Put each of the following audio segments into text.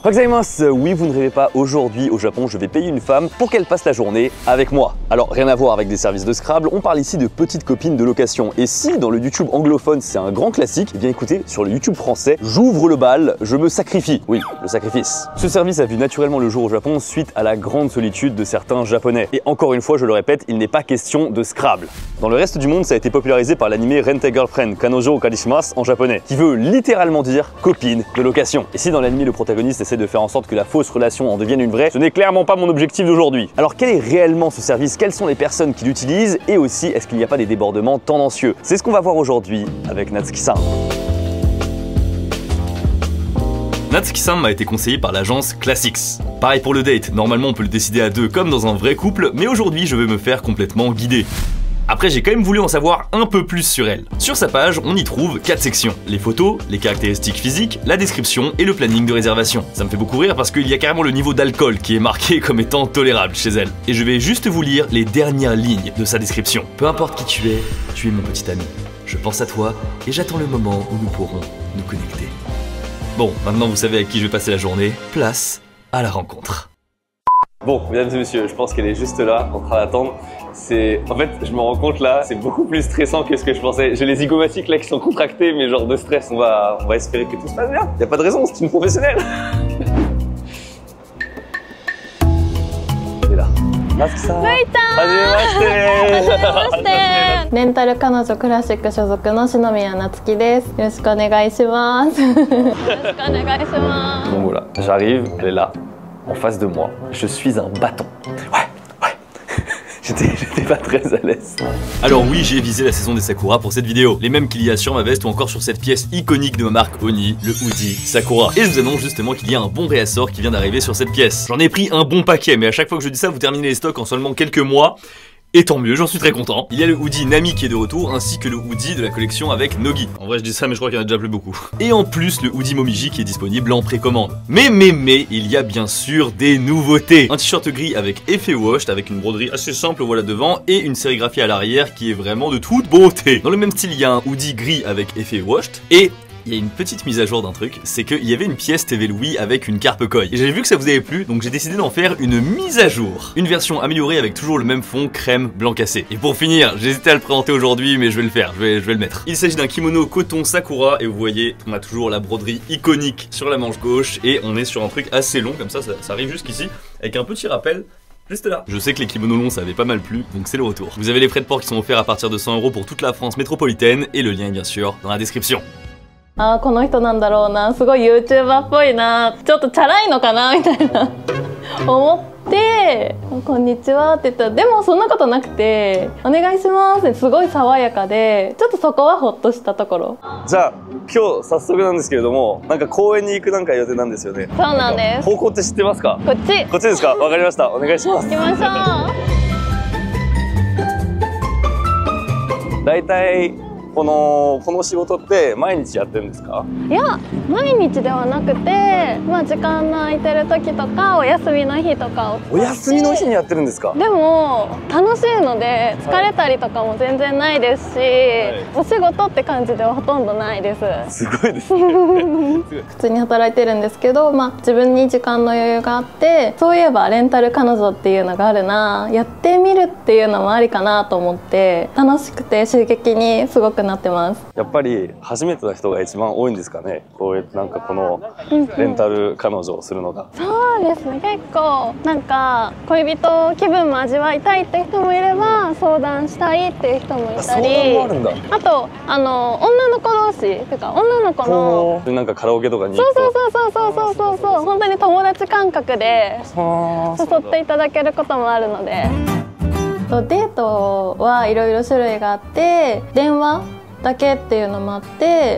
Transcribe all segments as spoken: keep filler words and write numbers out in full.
Gozaimasu. Oui, vous ne rêvez pas, aujourd'hui au Japon, je vais payer une femme pour qu'elle passe la journée avec moi. Alors, rien à voir avec des services de Scrabble, on parle ici de petites copines de location. Et si dans le YouTube anglophone c'est un grand classique, eh bien écoutez, sur le YouTube français, j'ouvre le bal, je me sacrifie. Oui, le sacrifice. Ce service a vu naturellement le jour au Japon suite à la grande solitude de certains Japonais. Et encore une fois, je le répète, il n'est pas question de Scrabble. Dans le reste du monde, ça a été popularisé par l'anime Rent a Girlfriend, Kanojo Karishimasu en japonais, qui veut littéralement dire copine de location. Et si dans l'anime le protagoniste essaie de faire en sorte que la fausse relation en devienne une vraie, ce n'est clairement pas mon objectif d'aujourd'hui. Alors quel est réellement ce service? Quelles sont les personnes qui l'utilisent? Et aussi, est-ce qu'il n'y a pas des débordements tendancieux? C'est ce qu'on va voir aujourd'hui avec Natsuki-san. Natsuki-san m'a été conseillé par l'agence Classics. Pareil pour le date, normalement on peut le décider à deux comme dans un vrai couple, mais aujourd'hui je vais me faire complètement guider. Après j'ai quand même voulu en savoir un peu plus sur elle. Sur sa page, on y trouve quatre sections. Les photos, les caractéristiques physiques, la description et le planning de réservation. Ça me fait beaucoup rire parce qu'il y a carrément le niveau d'alcool qui est marqué comme étant tolérable chez elle. Et je vais juste vous lire les dernières lignes de sa description. Peu importe qui tu es, tu es mon petit ami. Je pense à toi et j'attends le moment où nous pourrons nous connecter. Bon, maintenant vous savez avec qui je vais passer la journée, place à la rencontre. Bon, mesdames et messieurs, je pense qu'elle est juste là, en train d'attendre. C'est, en fait, je me rends compte là, c'est beaucoup plus stressant que ce que je pensais. J'ai les zygomatiques là qui sont contractés, mais genre de stress. On va, on va espérer que tout se passe bien. Y a pas de raison, c'est une professionnelle. Elle est là. Natsuki-san. Hajimemashite. レンタル彼女クラシック所属の篠宮夏希です。よろしくお願いします。よろしくお願いします。 Donc voilà, j'arrive, elle est là, en face de moi. Je suis un bâton. Ouais, ouais. J'étais pas très à l'aise. Alors oui, j'ai visé la saison des Sakura pour cette vidéo, les mêmes qu'il y a sur ma veste ou encore sur cette pièce iconique de ma marque Oni, le hoodie Sakura. Et je vous annonce justement qu'il y a un bon réassort qui vient d'arriver sur cette pièce. J'en ai pris un bon paquet, mais à chaque fois que je dis ça, vous terminez les stocks en seulement quelques mois. Et tant mieux, j'en suis très content. Il y a le hoodie Nami qui est de retour, ainsi que le hoodie de la collection avec Nogi. En vrai je dis ça mais je crois qu'il y en a déjà plus beaucoup. Et en plus le hoodie Momiji qui est disponible en précommande. Mais mais mais, il y a bien sûr des nouveautés. Un t-shirt gris avec effet washed, avec une broderie assez simple voilà devant, et une sérigraphie à l'arrière qui est vraiment de toute beauté. Dans le même style il y a un hoodie gris avec effet washed, et il y a une petite mise à jour d'un truc, c'est qu'il y avait une pièce T V Louis avec une carpe koi. Et j'ai vu que ça vous avait plu, donc j'ai décidé d'en faire une mise à jour. Une version améliorée avec toujours le même fond crème blanc cassé. Et pour finir, j'hésitais à le présenter aujourd'hui, mais je vais le faire, je vais, je vais le mettre. Il s'agit d'un kimono coton Sakura, et vous voyez, on a toujours la broderie iconique sur la manche gauche, et on est sur un truc assez long, comme ça, ça, ça arrive jusqu'ici, avec un petit rappel. Juste là. Je sais que les kimonos longs ça avait pas mal plu, donc c'est le retour. Vous avez les frais de port qui sont offerts à partir de cent euros pour toute la France métropolitaine, et le lien est bien sûr dans la description. あーこの人なんだろうな、すごい YouTuber っぽいな、ちょっとチャラいのかなみたいな思って「こんにちは」って言ったら、でもそんなことなくて「お願いします」ってすごい爽やかで、ちょっとそこはホッとしたところ。 じゃあ今日早速なんですけれども、なんか公園に行くなんか予定なんですよね。 そうなんです。 方向って知ってますか？ こっち。 こっちですか？わかりました。お願いします。 行きましょう。だいたいこのこの仕事って毎日やってるんですか？ いや、毎日ではなくて、まあ時間の空いてる時とかお休みの日とかを。 お休みの日にやってるんですか？ でも楽しいので疲れたりとかも全然ないですし、はい、お仕事って感じではほとんどないです。 すごいですね。 普通に働いてるんですけど、まあ自分に時間の余裕があって、そういえばレンタル彼女っていうのがあるな、やってみるっていうのもありかなと思って、楽しくて刺激にすごくなってます。 やっぱり初めての人が一番多いんですかね。こういうなんかこのレンタル彼女をするのが。 そうですね。結構なんか恋人気分も味わいたいって人もいれば、相談したいっていう人もいたり、あ, あとあの女の子同士っていうか女の子のなんかカラオケとかに行くと、 そうそうそうそうそうそうそう、本当に友達感覚で誘っていただけることもあるので。デートはいろいろ種類があって、電話だけっていうのもあって、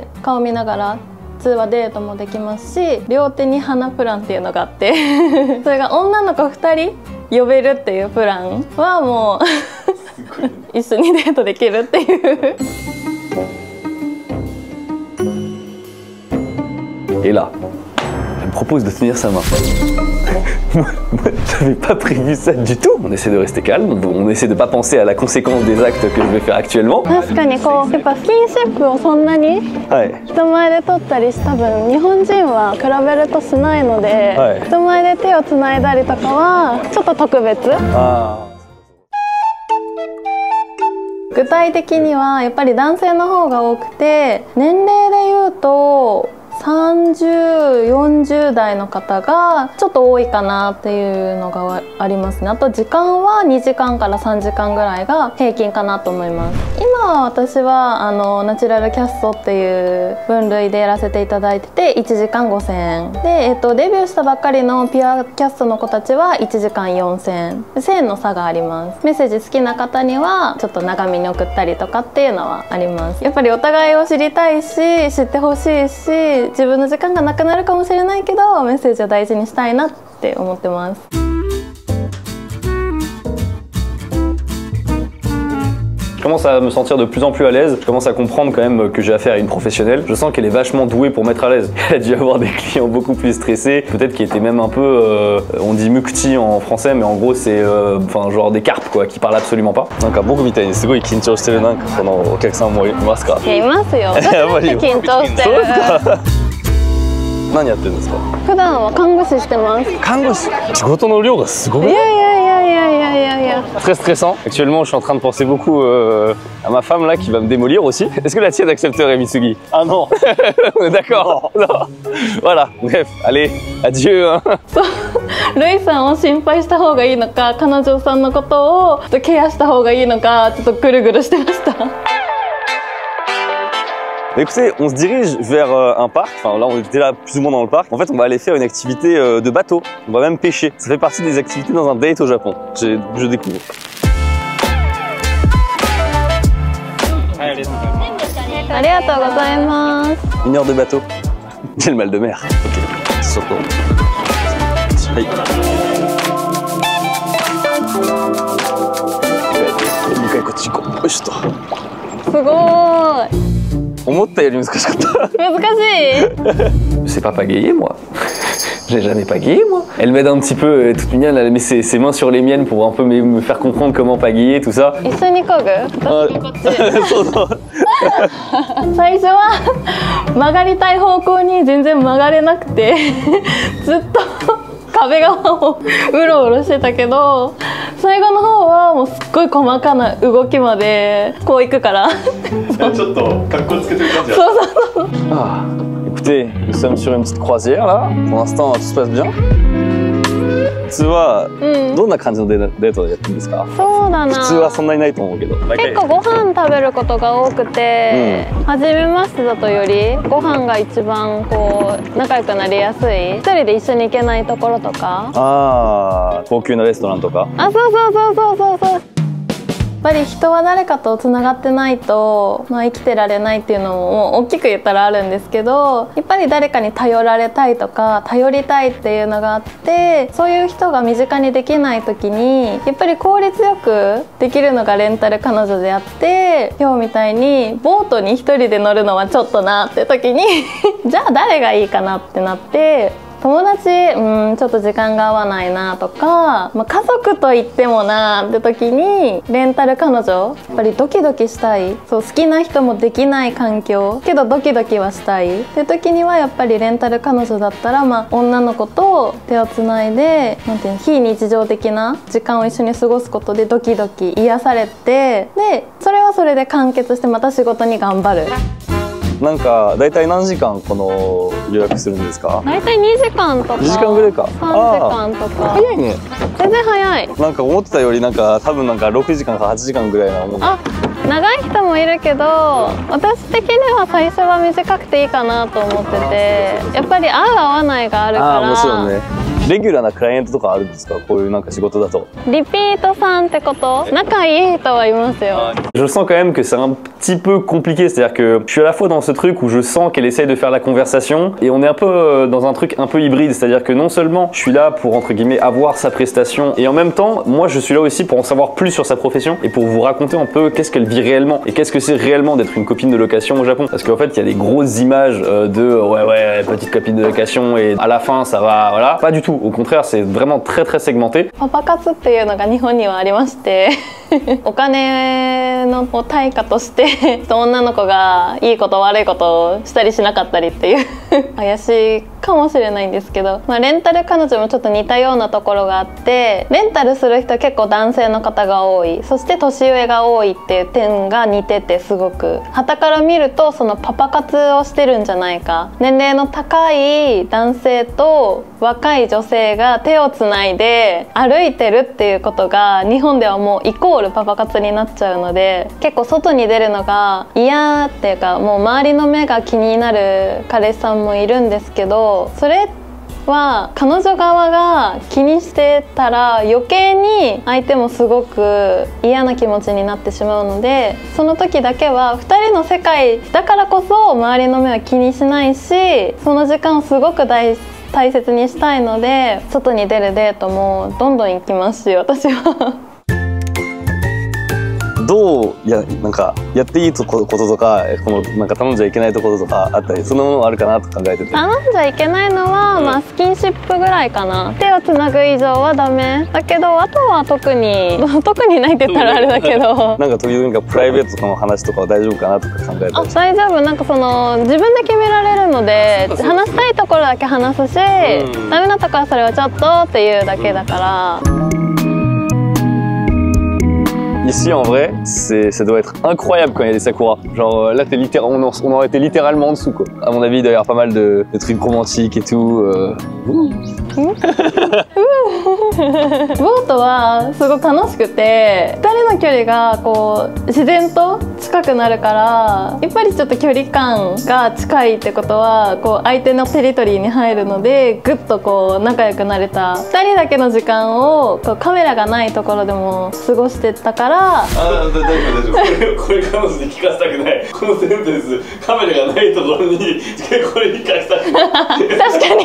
顔見ながら通話デートもできますし、両手に花プランっていうのがあってそれが女の子ふたり呼べるっていうプランはもう一緒にデートできるっていう Et là, la propose de tenir sa main. Moi, j'avais pas prévu ça du tout. On essaie de rester calme, on essaie de pas penser à la conséquence des actes que je vais faire actuellement. 確かにこうやっぱスキンシップをそんなに人前で取ったりした分、日本人は比べるとしないので、はい、人前で手をつないだりとかはちょっと特別。あ具体的にはやっぱり男性の方が多くて、年齢で言うとさんじゅう、よんじゅう代の方がちょっと多いかなっていうのがありますね。あと時間はにじかんからさんじかんぐらいが平均かなと思います。今私はあのナチュラルキャストっていう分類でやらせていただいてて、いちじかんごせんえんで、えっと、デビューしたばっかりのピュアキャストの子たちはいちじかんよんせんえん、せんえんの差があります。メッセージ好きな方にはちょっと長めに送ったりとかっていうのはあります。やっぱりお互いを知りたいし、知ってほしいし、自分の時間がなくなるかもしれないけどメッセージを大事にしたいなって思ってます。 Je commence à me sentir de plus en plus à l'aise. Je commence à comprendre quand même que j'ai affaire à une professionnelle. Je sens qu'elle est vachement douée pour mettre à l'aise. Elle a dû avoir des clients beaucoup plus stressés, peut-être qui étaient même un peu, euh, on dit mukti en français, mais en gros c'est, euh, enfin genre des carpes quoi, qui parlent absolument pas. なんか僕みたいにすごい緊張してるなんかこのお客さんもいますか？いやいますよ。やっぱり緊張してる。そうですか。何やってるんですか？普段は看護師してます。看護師？仕事の量がすごい。いやいやいやいやいやいやいや。Très stressant. Actuellement, je suis en train de penser beaucoup euh, à ma femme là qui va me démolir aussi. Est-ce que la tienne accepterait Mitsugi? Ah non. D'accord. Non. Voilà. Bref, allez, adieu. Hein. ルイさんを心配した方がいいのか、彼女さんのことをちょっとケアした方がいいのか、ちょっとぐるぐるしてました。Écoutez, on se dirige vers un parc, enfin là on était là plus ou moins dans le parc. En fait on va aller faire une activité de bateau, on va même pêcher. Ça fait partie des activités dans un date au Japon, je découvre. Une heure de bateau. J'ai le mal de mer. Ok, surtout. Aïe. Je sais pas pagayer moi. J'ai jamais pagayé moi. Elle m'aide un petit peu, toute mignonne, elle met ses, ses mains sur les miennes pour un peu me, me faire comprendre comment pagayer, tout ça. 一緒に漕ぐ？私がこっち。そうそう。最初は曲がりたい方向に全然曲がれなくてずっと壁側をうろうろしてたけど、最後の方はもうすっごい細かな動きまでこういくからちょっとかっこつけてる感じ。そうそうそう。ああ、écoutez, nous sommes sur une petite croisière là. Pour l'instant, tout se passe bien. 普通はどんな感じのデートでやってるんですか？そうだな。普通はそんなにないと思うけど。結構ご飯食べることが多くて、うん、初めましてだとよりご飯が一番こう仲良くなりやすい。一人で一緒に行けないところとか。ああ、高級なレストランとか。あ、そうそうそうそうそうそう。やっぱり人は誰かとつながってないと、まあ、生きてられないっていうのももう大きく言ったらあるんですけど、やっぱり誰かに頼られたいとか頼りたいっていうのがあって、そういう人が身近にできない時にやっぱり効率よくできるのがレンタル彼女であって、今日みたいにボートに一人で乗るのはちょっとなって時にじゃあ誰がいいかなってなって。友達、うん、ちょっと時間が合わないなとか、まあ、家族と言ってもなって時にレンタル彼女、やっぱりドキドキしたい、そう好きな人もできない環境けどドキドキはしたいって時にはやっぱりレンタル彼女だったら、まあ、女の子と手をつないでなんていう非日常的な時間を一緒に過ごすことでドキドキ癒されて、でそれはそれで完結してまた仕事に頑張る。なんか大体何時間この予約するんですか？大体にじかんとかにじかんぐらいか。さんじかんとか。早いね。全然早い。なんか思ってたよりなんか多分なんかろくじかんかはちじかんぐらいなもん。あ、長い人もいるけど、私的には最初は短くていいかなと思ってて、やっぱり合う合わないがあるから。あ、もちろんね。 レギュラーなクライアントとかあるんですか？こういうなんか仕事だと。 リピートさんってこと？仲いい人はいますよ。 Je sens quand même que c'est un petit peu compliqué, c'est-à-dire que je suis à la fois dans ce truc où je sens qu'elle essaye de faire la conversation et on est un peu dans un truc un peu hybride, c'est-à-dire que non seulement je suis là pour entre guillemets avoir sa prestation et en même temps moi je suis là aussi pour en savoir plus sur sa profession et pour vous raconter un peu qu'est-ce qu'elle vit réellement et qu'est-ce que c'est réellement d'être une copine de location au Japon, parce qu'en fait il y a des grosses images de ouais ouais petite copine de location et à la fin ça va, voilà, pas du tout, au contraire c'est vraiment très très segmenté. パパ活っていうのが日本にはありましてお金の対価として女の子がいいこと悪いことをしたりしなかったりっていう怪しいかもしれないんですけど、まあ、レンタル彼女もちょっと似たようなところがあって、レンタルする人は結構男性の方が多い、そして年上が多いっていう点が似てて、すごく傍から見るとそのパパ活をしてるんじゃないか、年齢の高い男性と若い女性が手をつないで歩いてるっていうことが日本ではもうイコールパパ活になっちゃうので、結構外に出るのが嫌っていうか、もう周りの目が気になる彼氏さんもいるんですけど、それは彼女側が気にしてたら余計に相手もすごく嫌な気持ちになってしまうので、その時だけはふたりの世界だからこそ周りの目は気にしないし、その時間をすごく大大切にしたいので、外に出るデートもどんどん行きますし、私はどうやなんかやっていいとこととか、このなんか頼んじゃいけないところとかあったり、そんなものあるかなと考えてて。 頼んじゃいけないのは、まあスキンシップぐらいかな。手をつなぐ以上はダメだけど、あとは特に特にないって言ったらあれだけどなんか時々プライベートとかの話とかは大丈夫かなとか考えたり。 あ、大丈夫。なんかその自分で決められるので、話したいところだけ話すし、ダメなところはそれはちょっとっていうだけだから。 Ici en vrai, c'est, ça doit être incroyable quand il y a des sakura. Genre là, t'es littér- on, en, on aurait été littéralement en dessous quoi. À mon avis, il doit y avoir pas mal de, de trucs romantiques et tout. Euh... ボートはすごく楽しくて、ふたりの距離がこう自然と近くなるから、やっぱりちょっと距離感が近いってことはこう相手のテリトリーに入るので、ぐっとこう仲良くなれた。ふたりだけの時間をこうカメラがないところでも過ごしてたから。ああ、大丈夫大丈夫。これこれ彼女に聞かせたくない。このセンテンス、カメラがないところにこれに聞かせたくない。 確かに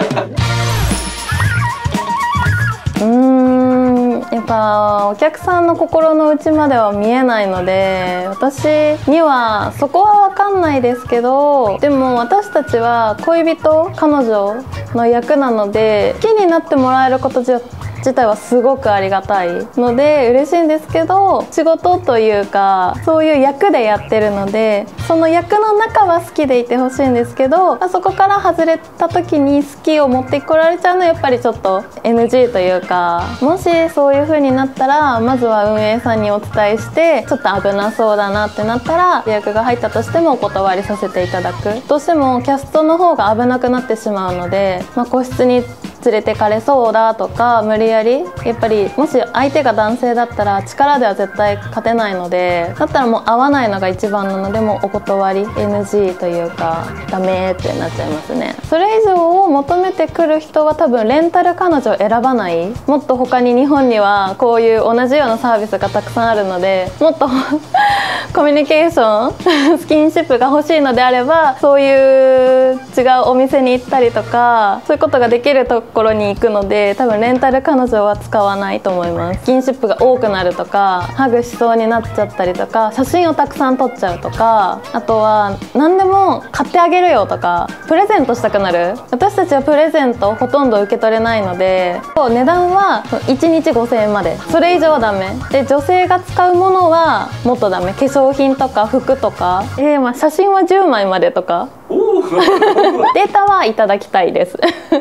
うーん、やっぱお客さんの心の内までは見えないので、私にはそこは分かんないですけど、でも私たちは恋人、彼女の役なので、好きになってもらえることじゃ自体はすごくありがたいので嬉しいんですけど、仕事というかそういう役でやってるので、その役の中は好きでいてほしいんですけど、まあ、そこから外れた時に好きを持ってこられちゃうのはやっぱりちょっと エヌジー というか、もしそういう風になったらまずは運営さんにお伝えして、ちょっと危なそうだなってなったら予約が入ったとしてもお断りさせていただく。どうしてもキャストの方が危なくなってしまうので、まあ、個室に連れてかれそうだとか、無理やりやっぱりもし相手が男性だったら力では絶対勝てないので、だったらもう会わないのが一番なので、もうお断り エヌジー というかダメってなっちゃいますね。それ以上を求めてくる人は多分レンタル彼女を選ばない。もっと他に日本にはこういう同じようなサービスがたくさんあるので、もっとコミュニケーションスキンシップが欲しいのであれば、そういう違うお店に行ったりとか、そういうことができるところに行くので、多分レンタル彼女は使わないと思います。スキンシップが多くなるとか、ハグしそうになっちゃったりとか、写真をたくさん撮っちゃうとか、あとは何でも買ってあげるよとか、プレゼントしたくなる。私たちはプレゼントほとんど受け取れないので、値段はいちにちごせんえんまで、それ以上はダメで、女性が使うものはもっとダメ。化粧品とか服とか、えー、まあ写真はじゅうまいまでとかデータはいただきたいです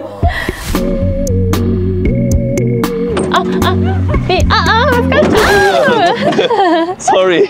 あ、あ、び、あ、あ、難しい Sorry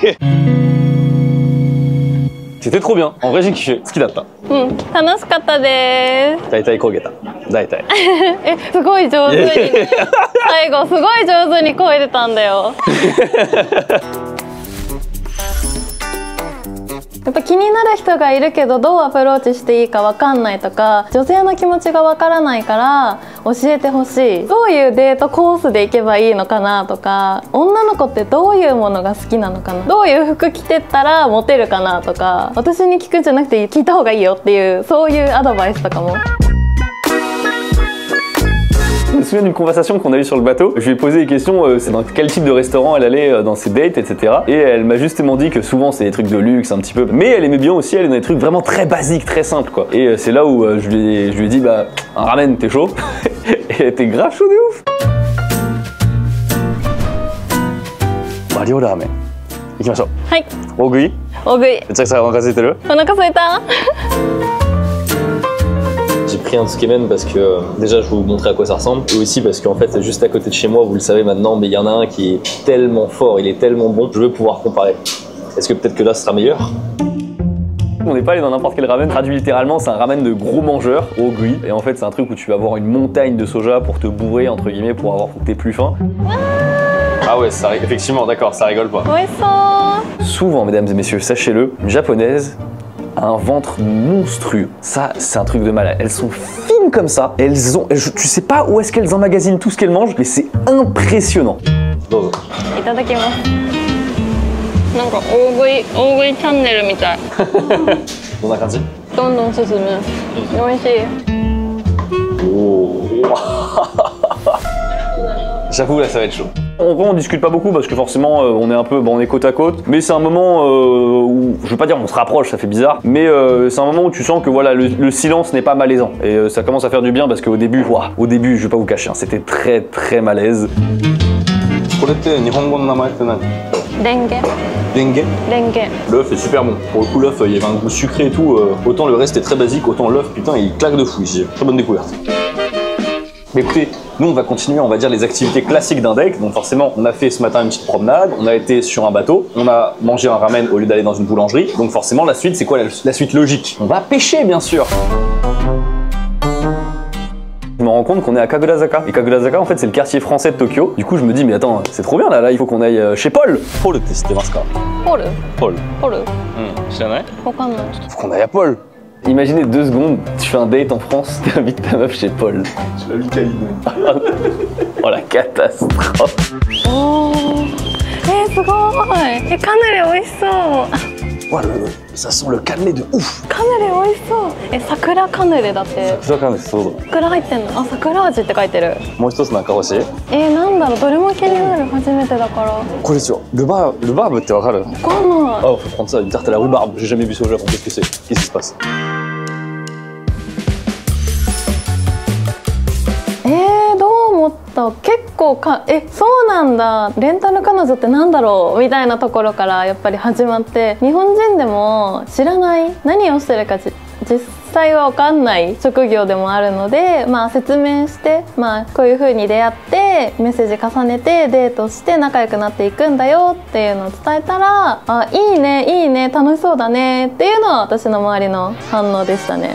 C'était trop bien. En vrai, j'ai kiffé. 好きだった。 うん、楽しかったです。 大体焦げた。大体。 え、すごい上手に。最後すごい上手に漕いでたんだよ。 やっぱ気になる人がいるけどどうアプローチしていいか分かんないとか、女性の気持ちが分からないから教えてほしい。どういうデートコースで行けばいいのかなとか、女の子ってどういうものが好きなのかな、どういう服着てったらモテるかなとか、私に聞くんじゃなくて聞いた方がいいよっていう、そういうアドバイスとかも。 Je me souviens d'une conversation qu'on a eue sur le bateau. Je lui ai posé des questions, euh, c'est dans quel type de restaurant elle allait euh, dans ses dates, et cetera. Et elle m'a justement dit que souvent c'est des trucs de luxe un petit peu, mais elle aimait bien aussi aller dans des trucs vraiment très basiques, très simples quoi. Et euh, c'est là où euh, je, lui ai, je lui ai dit bah un ramen t'es chaud. Et elle était grave chaud de ouf. Mario ramen. 行きましょう。 はい。 大食い？ 大食い。 めちゃくちゃお腹空いてる？ お腹空いた？ J'ai pris un tsukemen parce que euh, déjà je vais vous montrer à quoi ça ressemble, et aussi parce qu'en fait c'est juste à côté de chez moi, vous le savez maintenant, mais il y en a un qui est tellement fort, il est tellement bon, je veux pouvoir comparer. Est-ce que peut-être que là ce sera meilleur? On n'est pas allé dans n'importe quel ramen, traduit littéralement c'est un ramen de gros mangeurs, ogui, et en fait c'est un truc où tu vas avoir une montagne de soja pour te bourrer entre guillemets, pour avoir pour que t'aies plus faim. Ah ouais, ça, effectivement, d'accord, ça rigole pas. Souvent, mesdames et messieurs, sachez-le, une japonaise a un ventre monstrueux. Ça, c'est un truc de malade. Elles sont fines comme ça. Elles ont, elles, tu sais pas où est-ce qu'elles emmagasinent tout ce qu'elles mangent, mais c'est impressionnant. Dozo. いただきます。なんか大食い大食いチャンネルみたい。 どんな感じ？ どんどん進む。美味しい。 Oh. J'avoue là ça va être chaud. En vrai on discute pas beaucoup parce que forcément euh, on est un peu, bon, on est côte à côte, mais c'est un moment euh, où, je veux pas dire on se rapproche, ça fait bizarre, mais euh, c'est un moment où tu sens que voilà le, le silence n'est pas malaisant et euh, ça commence à faire du bien parce qu'au début, wow, au début je vais pas vous cacher, hein, c'était très très malaise. Dengue. Dengue. Dengue. L'œuf est super bon. Pour le coup l'œuf il y avait un goût sucré et tout, euh, autant le reste est très basique, autant l'œuf putain il claque de fou ici. Très bonne découverte. Mais écoutez, nous on va continuer, on va dire les activités classiques d'un date. Donc forcément, on a fait ce matin une petite promenade, on a été sur un bateau, on a mangé un ramen au lieu d'aller dans une boulangerie. Donc forcément, la suite, c'est quoi la, la suite logique? On va pêcher, bien sûr. Je me rends compte qu'on est à Kagurazaka. Et Kagurazaka, en fait, c'est le quartier français de Tokyo. Du coup, je me dis, mais attends, c'est trop bien là, là, il faut qu'on aille chez Paul. Paul, c'était Paul. Paul. Paul. Paul. Hmm, je sais Faut qu'on aille à Paul. Imaginez deux secondes, tu fais un date en France, t'invites ta meuf chez Paul. Tu l'as vu Calédonie. Oh la catastrophe. Oh, eh, c'est grand. Eh, cannelé,美味しそう。 Oh, le, ça sent le cannelé de ouf. Cannelé, 美味しそう。え、桜カヌレだって。 桜カヌレ、そうだ。 桜入ってんの？あ、桜味って書いてる。 もう一つなんか欲しい？ えー、なんだろう、どれも気になる、初めてだから。 これですよ。ルバーブ、ルバーブってわかる？わかんない。Ah, faut prendre ça, une tarte à la rhubarbe. J'ai jamais vu ça au Japon. Qu'est-ce que c'est? Qu'est-ce qui se passe? えー、どう思った？結構か、え、そうなんだ、レンタル彼女ってなんだろうみたいなところからやっぱり始まって、日本人でも知らない、何をしてるかじ実際は分かんない職業でもあるので、まあ説明して、まあこういう風に出会ってメッセージ重ねてデートして仲良くなっていくんだよっていうのを伝えたら、あ、いいねいいね楽しそうだねっていうのは私の周りの反応でしたね。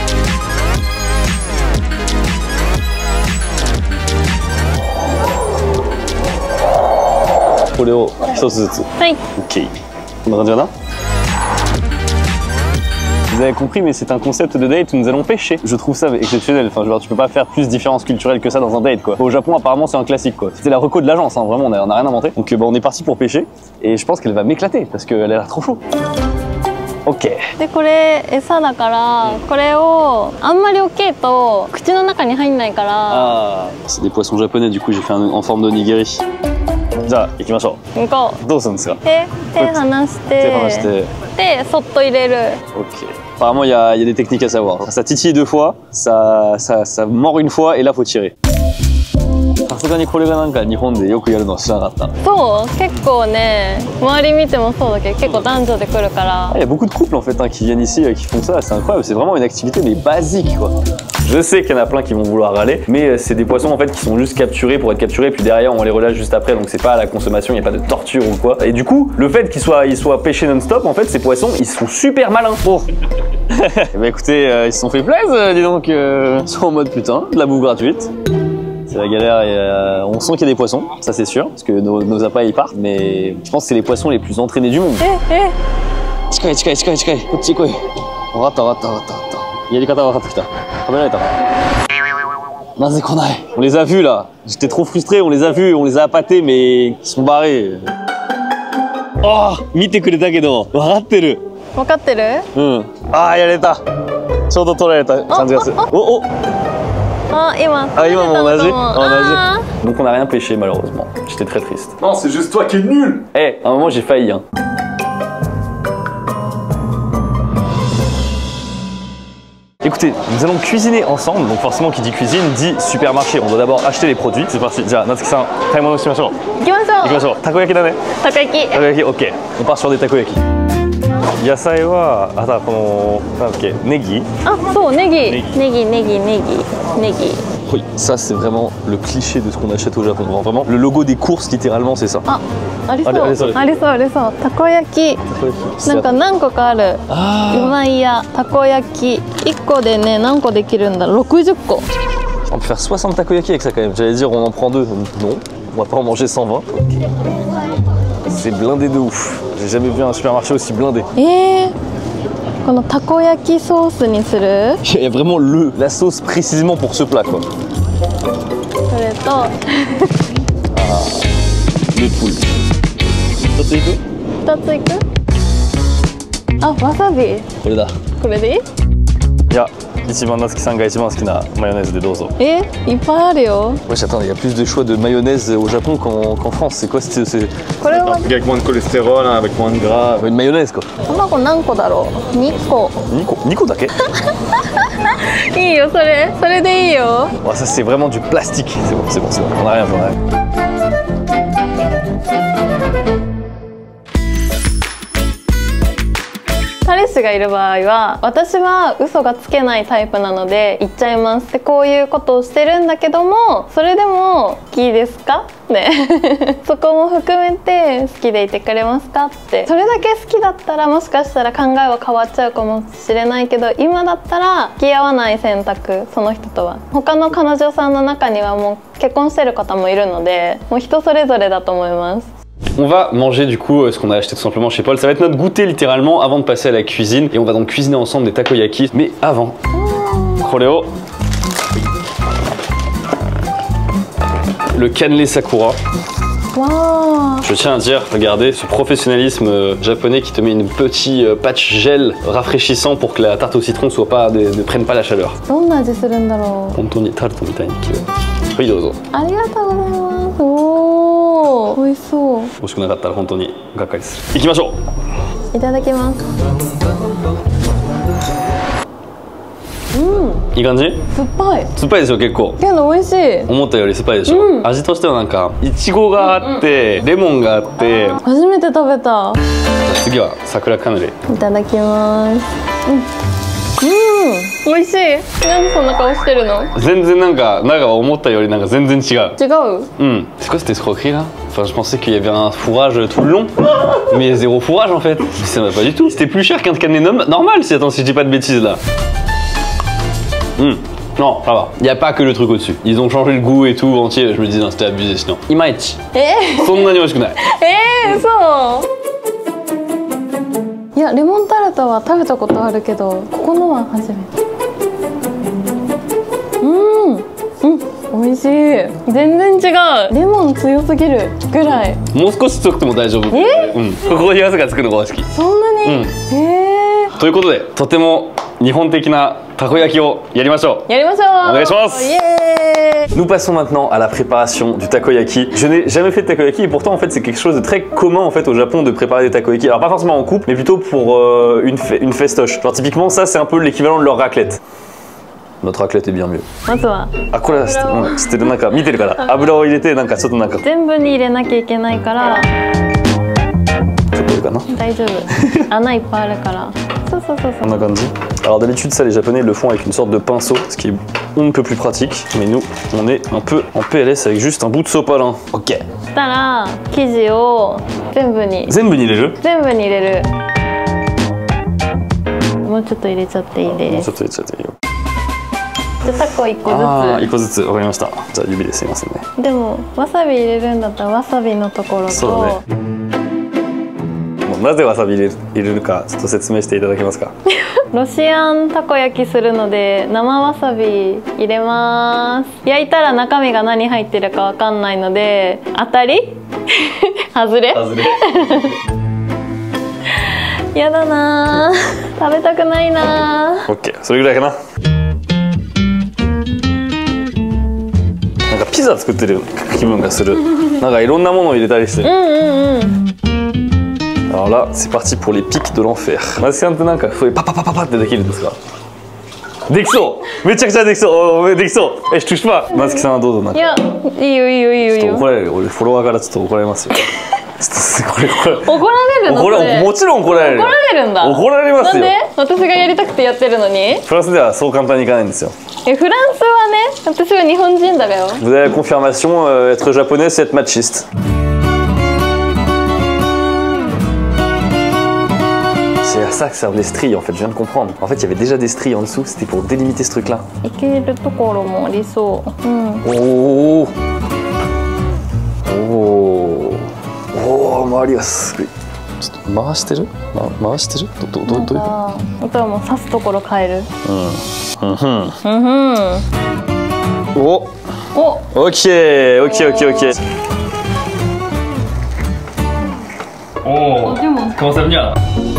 これを一つずつ。 はい。 Ok. こんな感じかな。Vous avez compris, mais c'est un concept de date où nous allons pêcher. Je trouve ça exceptionnel. Enfin, je veux dire, tu peux pas faire plus différence culturelle que ça dans un date, quoi. Au Japon, apparemment, c'est un classique, quoi. C'était la reco de l'agence, hein. Vraiment, on a, on a rien inventé. Donc, bah, on est parti pour pêcher. Et je pense qu'elle va m'éclater parce qu'elle a l'air trop chaud. Ok. でこれ餌だからこれをあんまり大きいと口の中に入んないから。 ああ、c'est des poissons japonais. Du coup, j'ai fait un, en forme de nigiri. じゃあ行きましょう。 行こう。 どうするんですか？ 手手離して。 手離して。 でそっと入れる。 Ok. Apparemment, il y a, y a des techniques à savoir. Ça titille deux fois, ça, ça, ça mord une fois, et là, faut tirer. さすがにこれがなんか日本でよくやるのは知らなかった。 そう結構ね周り見てもそうだけど結構男女で来るから。 Il y a beaucoup de couples en fait hein, qui viennent ici, qui font ça, c'est incroyable. C'est vraiment une activité mais basique quoi. Je sais qu'il y en a plein qui vont vouloir râler, mais c'est des poissons en fait qui sont juste capturés pour être capturés, puis derrière on les relâche juste après, donc c'est pas à la consommation, il n'y a pas de torture ou quoi. Et du coup, le fait qu'ils soient, ils soient pêchés non-stop, en fait ces poissons ils sont super malins. Oh. Et bah écoutez, euh, ils se sont fait plaisir, dis donc, euh, ils sont en mode putain, de la bouffe gratuite. C'est la galère et euh, on sent qu'il y a des poissons, ça c'est sûr, parce que nos, nos appâts ils partent, mais je pense que c'est les poissons les plus entraînés du monde. Eh, eh. 近い近い近い近い。こっち来い。分かった分かった分かった分かった。やり方分かってきた。食べられたかな。なぜ来ない。On les a vus là. J'étais trop frustré. On les a vus, on les a appâtés, mais ils sont barrés. ああ、見てくれたけど分かってる。 分かってる？ うん。ああ、やれた。ちょうど取られた感じがする。おお。 あ、今。 Ah,今も同じ。同じ。Donc on n'a rien pêché malheureusement. J'étais très triste. Non, c'est juste toi qui es nul. Eh, à un moment j'ai failli hein. Écoutez, nous allons cuisiner ensemble, donc forcément qui dit cuisine dit supermarché. On doit d'abord acheter les produits. C'est parti. Déjà, Natsuki-san, taïmono shimashou. Ikimashou. Ikimashou. Takoyaki da ne. Takoyaki. Takoyaki, ok. On part sur des takoyaki. Yasai wa, attends, このなんだっけ、ネギ。 あ、そう、ネギ。ネギ、ネギ、ネギ、ネギ。 Oui, ça c'est vraiment le cliché de ce qu'on achète au Japon. Vraiment, le logo des courses, littéralement, c'est ça. Ah, ありそう。 ありそう。 ありそう、ありそう。たこ焼き。なんか何個かある。うまいや、たこ焼き。いっこでね、何個できるんだろう。ろくじゅっこ。 On peut faire soixante takoyaki avec ça quand même. J'allais dire on en prend deux. Non, on va pas en manger cent vingt. C'est blindé de ouf. J'ai jamais vu un supermarché aussi blindé. Eh, このたこ焼きソースにする？ Il y a vraiment le, la sauce précisément pour ce plat quoi. それとあ le poule. ふたついく？ ふたついく？あ、わさび。 これだ。 これでいい？ いや、一番夏樹さんが一番好きなマヨネーズでどうぞ。 え、いっぱいあるよ。 Wesh, attends, il y a plus de choix de mayonnaise au Japon qu'en qu'en France. C'est quoi? C'est これは Avec moins de cholestérol, avec moins de gras. une mayonnaise quoi. 卵何個だろう？にこ。 にこ、にこだけ？ いいよ、それ。それでいいよ。 Oh, ça c'est vraiment du plastique. C'est bon, c'est bon, c'est bon. On a rien, on a rien. 彼氏がいる場合は、私は嘘がつけないタイプなので言っちゃいます。で、こういうことをしてるんだけども、それでも好きですかねそこも含めて好きでいてくれますかって。それだけ好きだったらもしかしたら考えは変わっちゃうかもしれないけど、今だったら付き合わない選択、その人とは。他の彼女さんの中にはもう結婚してる方もいるので、もう人それぞれだと思います。 On va manger du coup ce qu'on a acheté tout simplement chez Paul. Ça va être notre goûter littéralement avant de passer à la cuisine. Et on va donc cuisiner ensemble des takoyaki. Mais avant, Koreo, le cannelé Sakura. Wow. Je tiens à dire, regardez ce professionnalisme japonais qui te met une petite patch gel rafraîchissant pour que la tarte au citron soit pas, ne, ne prenne pas la chaleur. どんな味するんだろう。 本当にタルトみたいに綺麗。はい、どうぞ。 ありがとうございます。おお、美味しそう。 美味しくなかったら本当にがっかりする。行きましょう。 いただきます。うん。 いい感じ？ 酸っぱい。 酸っぱいですよ結構。 けど美味しい。 思ったより酸っぱいでしょ。うん、味としてはなんかいちごがあって、うんうん、レモンがあって。 初めて食べた。 次は桜カヌレ。 いただきます。うん。うん、美味しい。なんでそんな顔してるの？ 全然なんか中は思ったよりなんか全然違う。 違う？ うん。C'est quoi cette escroquerie là? Enfin, je pensais qu'il y avait un fourrage tout le long, mais zéro fourrage en fait. Ça va pas du tout. C'était plus cher qu'un cannelé normal si attends si je dis pas de bêtises là. Hum. Non, ça va. Il n'y a pas que le truc au-dessus. Ils ont changé le goût et tout entier. Je me dis non, c'était abusé sinon. Imaichi. Eh? そんなに美味しくない。 えー、そう。いや、レモンタルトは食べたことあるけど、ここのは初めて。うん、うん、美味しい。全然違う。レモン強すぎるぐらい。 もう少し強くても大丈夫。 え？ うん。ここにわずかつくのが好き。 そんなに？うん、へえ。 ということで、とても日本的なたこ焼きをやりましょう。 やりましょう。 お願いします。 イエーイ。 Nous passons maintenant à la préparation du takoyaki. Je n'ai jamais fait de takoyaki et pourtant en fait c'est quelque chose de très commun en fait au Japon de préparer des takoyaki. Alors pas forcément en couple, mais plutôt pour euh, une, fe une festoche. Genre typiquement ça c'est un peu l'équivalent de leur raclette. Notre raclette est bien mieux. まずは。 あ、これは捨てるなんか見てるから油を入れてなんかちょっとなんか。 全部に入れなきゃいけないから。 ちょっといいかな。 大丈夫。穴いっぱいあるから。そうそうそうそう。 こんな感じ。Alors d'habitude ça les japonais le font avec une sorte de pinceau, ce qui est un peu plus pratique. Mais nous on est un peu en P L S avec juste un bout de sopalin. Ok. そしたら生地を全部に。 全部に入れる？ 全部に入れる。もうちょっと入れちゃっていいです。 もうちょっと入れちゃっていいよ。 じゃあタコいっこずつ。 ああ、いっこずつわかりました。じゃあ指ですいませんね。 でもわさび入れるんだったらわさびのところと。 そうだね。 のなぜわさび入れる入れるかちょっと説明していただけますか。 ロシアンたこ焼きするので生わさび入れます。焼いたら中身が何入ってるかわかんないので当たり外れ外れやだなー、食べたくないなー。 オッケー、それぐらいかな。なんかピザ作ってる気分がする。なんかいろんなものを入れたりしてる。 うんうんうん。 Alors là, c'est parti pour les pics de l'enfer. マツキさんってなんかそういうパパパパパってできるんですか？できそう。めちゃくちゃできそう。できそう。え、touche pas。マツキさんはどうぞなんか。 いや、いいよいいよいいよいいよ。 怒られるよ。俺フォロワーからちょっと怒られますよ。ちょっとこれこれ。 怒られるの？ 怒らもちろん怒られる。 怒られるんだ。 怒られますよ。 なんで？私がやりたくてやってるのに？ フランスではそう簡単にいかないんですよ。 え、フランスはね、私は日本人だよ。 Vous avez la confirmation, euh, être japonais, c'est être machiste. C'est à ça que servent les stries en fait, je viens de comprendre. En fait, il y avait déjà des stries en dessous, c'était pour délimiter ce truc là. いけるところもありそう。うん。 おおおおお、周りがすごい。ちょっと回してる？ま、回してる？どどどどういう？ あとはもう刺すところ変える。 うん。うんふん。 うんふん。 お。 お。 オッケー、オッケー、オッケー、オッケー。おお。 でも。 comment ça vient?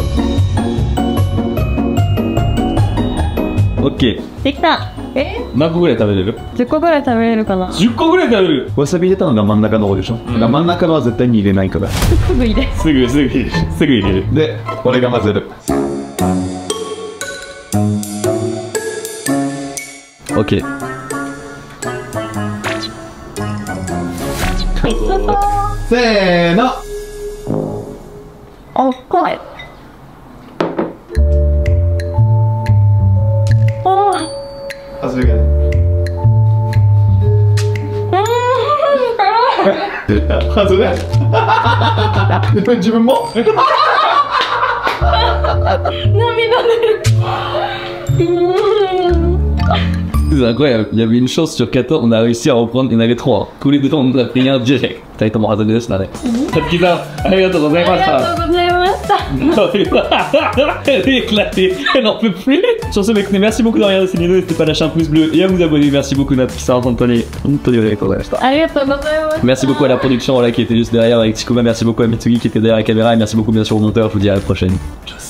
オッケー。 できた。え？ 何個ぐらい食べれる？ じゅっこぐらい食べれるかな。 じゅっこぐらい食べれる。わさび入れたのが真ん中の方でしょ。だから真ん中のは絶対に入れないから。 すぐ入れ。 すぐすぐ入れる。すぐ入れる。で、これが混ぜる。オッケー。せーの。 あ、怖い。 外れがね。外れ。自分も。 涙出る。 C'est incroyable, il y avait une chance sur quatorze, on a réussi à reprendre, il y en avait trois. Tous les deux temps, on a pris un direct. T'as été mon raton de ce là. Tatsuki-san, arigatou gozaimasu. Arigatou gozaimasu. Elle est éclatée, elle n'en peut plus. Sur ce, mec, merci beaucoup de regarder cette vidéo, n'hésitez pas à lâcher un pouce bleu et à vous abonner. Merci beaucoup, Natsuki-san, Anthony. Merci beaucoup à la production voilà, qui était juste derrière avec Tikuma. Merci beaucoup à Mitsugi qui était derrière la caméra. Et merci beaucoup, bien sûr, au monteur. Je vous dis à la prochaine. Tchuss.